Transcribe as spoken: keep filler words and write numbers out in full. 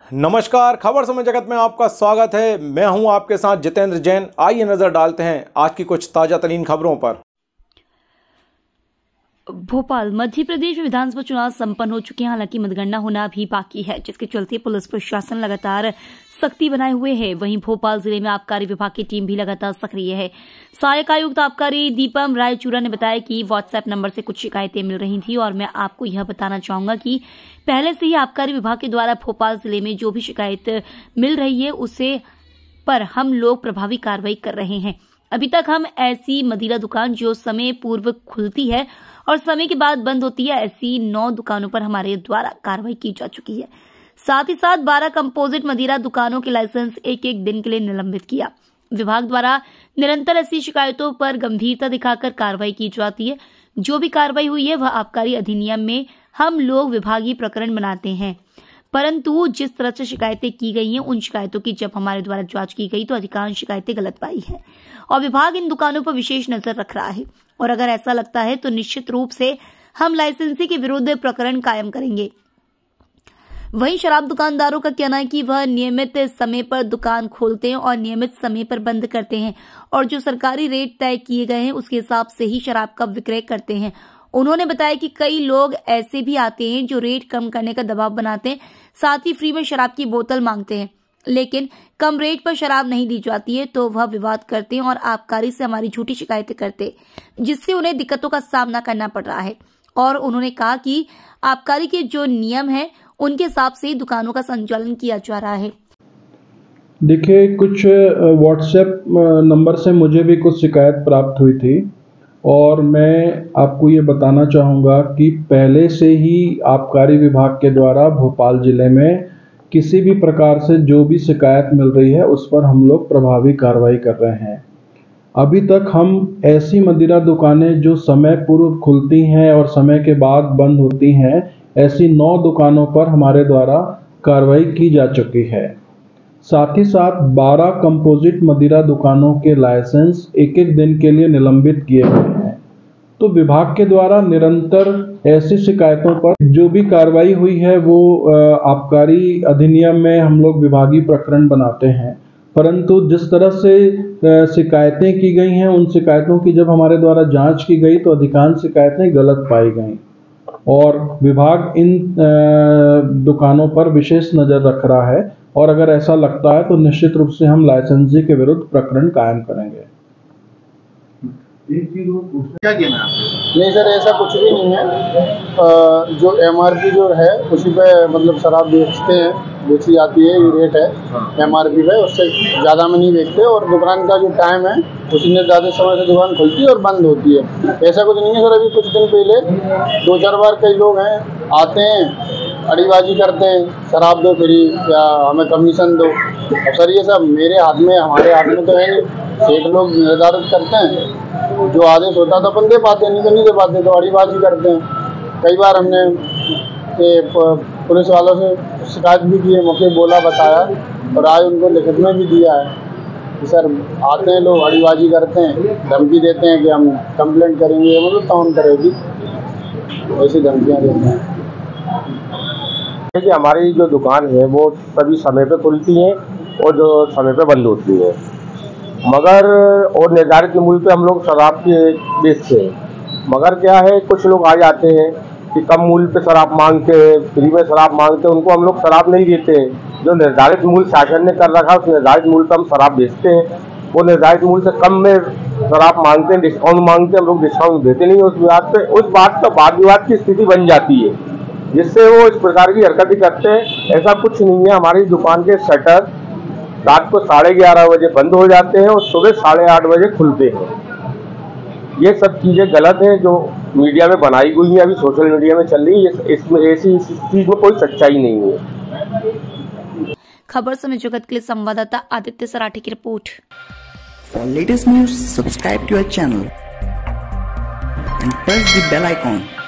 नमस्कार, खबर समय जगत में आपका स्वागत है। मैं हूं आपके साथ जितेंद्र जैन। आइए नजर डालते हैं आज की कुछ ताजा तरीन खबरों पर। भोपाल मध्य प्रदेश में विधानसभा चुनाव संपन्न हो चुके हैं, हालांकि मतगणना होना भी बाकी है, जिसके चलते पुलिस प्रशासन लगातार सख्ती बनाए हुए है। वहीं भोपाल जिले में आबकारी विभाग की टीम भी लगातार सक्रिय है। सहायक आयुक्त आबकारी दीपम रायचूरा ने बताया कि व्हाट्सएप नंबर से कुछ शिकायतें मिल रही थी और मैं आपको यह बताना चाहूंगा कि पहले से ही आबकारी विभाग के द्वारा भोपाल जिले में जो भी शिकायत मिल रही है उसे पर हम लोग प्रभावी कार्रवाई कर रहे हैं। अभी तक हम ऐसी मदिरा दुकान जो समय पूर्व खुलती है और समय के बाद बंद होती है, ऐसी नौ दुकानों पर हमारे द्वारा कार्रवाई की जा चुकी है। साथ ही साथ बारह कंपोजिट मदिरा दुकानों के लाइसेंस एक एक दिन के लिए निलंबित किया। विभाग द्वारा निरंतर ऐसी शिकायतों पर गंभीरता दिखाकर कार्रवाई की जाती है। जो भी कार्रवाई हुई है वह आबकारी अधिनियम में हम लोग विभागीय प्रकरण बनाते हैं, परंतु जिस तरह से शिकायतें की गई हैं उन शिकायतों की जब हमारे द्वारा जांच की गई तो अधिकांश शिकायतें गलत पाई हैं और विभाग इन दुकानों पर विशेष नजर रख रहा है और अगर ऐसा लगता है तो निश्चित रूप से हम लाइसेंसी के विरुद्ध प्रकरण कायम करेंगे। वहीं शराब दुकानदारों का कहना है कि वह नियमित समय पर दुकान खोलते हैं और नियमित समय पर बंद करते हैं और जो सरकारी रेट तय किए गए हैं उसके हिसाब से ही शराब का विक्रय करते हैं। उन्होंने बताया कि कई लोग ऐसे भी आते हैं जो रेट कम करने का दबाव बनाते हैं, साथ ही फ्री में शराब की बोतल मांगते हैं, लेकिन कम रेट पर शराब नहीं दी जाती है तो वह विवाद करते हैं और आबकारी से हमारी झूठी शिकायतें करते, जिससे उन्हें दिक्कतों का सामना करना पड़ रहा है। और उन्होंने कहा कि आबकारी के जो नियम है उनके हिसाब से दुकानों का संचालन किया जा रहा है। देखिए, कुछ व्हाट्सएप नंबर से मुझे भी कुछ शिकायत प्राप्त हुई थी और मैं आपको ये बताना चाहूँगा कि पहले से ही आबकारी विभाग के द्वारा भोपाल ज़िले में किसी भी प्रकार से जो भी शिकायत मिल रही है उस पर हम लोग प्रभावी कार्रवाई कर रहे हैं। अभी तक हम ऐसी मदिरा दुकानें जो समय पूर्व खुलती हैं और समय के बाद बंद होती हैं, ऐसी नौ दुकानों पर हमारे द्वारा कार्रवाई की जा चुकी है। साथ ही साथ बारह कंपोजिट मदिरा दुकानों के लाइसेंस एक एक दिन के लिए निलंबित किए गए हैं। तो विभाग के द्वारा निरंतर ऐसी शिकायतों पर जो भी कार्रवाई हुई है वो आबकारी अधिनियम में हम लोग विभागीय प्रकरण बनाते हैं, परंतु जिस तरह से शिकायतें की गई हैं उन शिकायतों की जब हमारे द्वारा जांच की गई तो अधिकांश शिकायतें गलत पाई गईं और विभाग इन दुकानों पर विशेष नज़र रख रहा है और अगर ऐसा लगता है तो निश्चित रूप से हम लाइसेंसी के विरुद्ध प्रकरण कायम करेंगे। एक चीज क्या कहना है? नहीं सर, ऐसा कुछ भी नहीं है। जो एमआरपी जो है उसी पे मतलब शराब बेचते हैं, बेची जाती है, ये रेट है एमआरपी पे, उससे ज़्यादा में नहीं बेचते और दुकान का जो टाइम है उसी में ज़्यादा समय से दुकान खुलती है और बंद होती है। ऐसा कुछ नहीं है सर। अभी कुछ दिन पहले दो चार बार कई लोग हैं आते हैं, अड़ीबाजी करते हैं, शराब दो फ्री या हमें कमीशन दो। अब सर ये सब मेरे हाथ में हमारे हाथ में तो है नहीं, एक लोग निर्धारित करते हैं, जो आदेश होता तो अपन दे पाते, नहीं तो नहीं दे पाते, तो अड़ीबाजी करते हैं। कई बार हमने ये पुलिस वालों से शिकायत भी की है, मौके बोला बताया और आज उनको लिखित में भी दिया है कि सर आते हैं लोग, अड़ीबाजी करते हैं, धमकी देते हैं कि हम कंप्लेंट करेंगे, मतलब कौन करेगी, ऐसी धमकियाँ देते हैं। कि हमारी जो दुकान है वो सभी समय पे खुलती है और जो समय पे बंद होती है, मगर और निर्धारित मूल्य पे हम लोग शराब के बेचते हैं। मगर क्या है, कुछ लोग आ जाते हैं कि कम मूल्य पे शराब मांगते हैं, फ्री में शराब मांगते हैं, उनको हम लोग शराब नहीं देते हैं। जो निर्धारित मूल्य शासन ने कर रखा है उस निर्धारित मूल्य पर हम शराब बेचते हैं। वो निर्धारित मूल्य से कम में शराब मांगते हैं, डिस्काउंट मांगते हैं, हम लोग डिस्काउंट देते नहीं। उस बात पे उस बात पर वाद विवाद की स्थिति बन जाती है, जिससे वो इस प्रकार की हरकतें करते हैं। ऐसा कुछ नहीं है। हमारी दुकान के शटर रात को साढ़े ग्यारह बजे बंद हो जाते हैं और सुबह साढ़े आठ बजे खुलते हैं। ये सब चीज़ें गलत हैं जो मीडिया में बनाई गई हैं, अभी सोशल मीडिया में चल रही है। इसमें ऐसी इस चीज़ में कोई सच्चाई नहीं है। खबर समय जगत के लिए संवाददाता आदित्य सराठी की report. For latest news subscribe to our channel and press the bell icon.